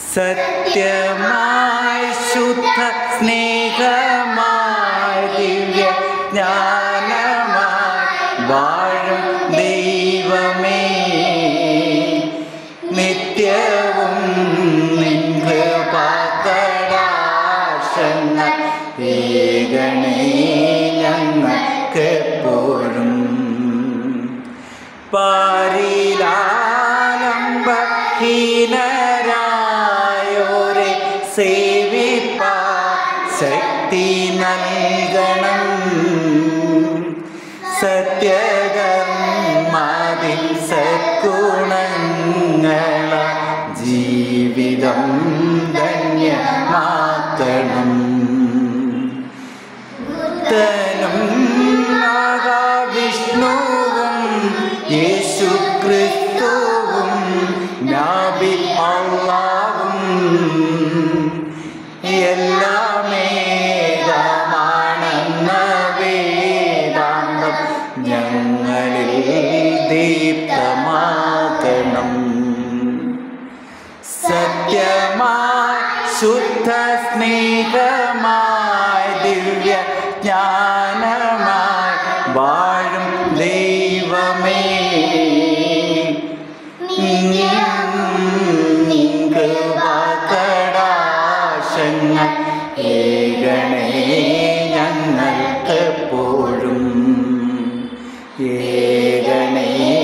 സത്യമായി ശുദ്ധ സ്നേഹമായി ദിവ്യ ജ്ഞാനമായി വാഴും ദൈവമേ, നിത്യവും നിൻ കൃപാകടാക്ഷങ്ങൾ ഏകണേ ഞങ്ങൾക്കെപ്പോഴും. പാരിലാലംബഹീനരായോരെ സേവിപ്പാൻ ശക്തി നൽകണം. സത്യകർമ്മത്തിൽ സദ്ഗുണങ്ങള ജീവിതം ധന്യമാക്കണം. ബുദ്ധനും മഹാവിഷ്ണുവും യേശു ക്രിസ്തുവും നബി അല്ലാഹുവും എല്ലാമേകമാണെന്ന വേദാന്തം ഞങ്ങളിൽ ദീപ്തമാക്കണം. സത്യമായി ശുദ്ധ സ്നേഹമായി ദിവ്യ ജ്ഞാനമായി വാഴും ദൈവമേ, കടാക്ഷങ്ങൾ ഏകണേ ഞങ്ങൾക്കെപ്പോഴും, ഏകണേ